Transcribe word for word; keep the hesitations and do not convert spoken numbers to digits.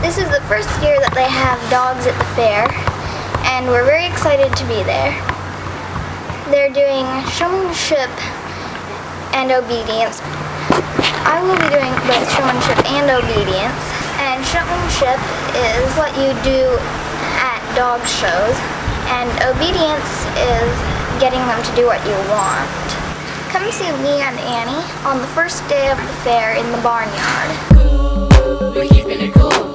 This is the first year that they have dogs at the fair, and we're very excited to be there. They're doing showmanship and obedience. I will be doing both showmanship and obedience. And showmanship is what you do at dog shows, and obedience is getting them to do what you want. Come see me and Annie on the first day of the fair in the barnyard. We're keeping it cool.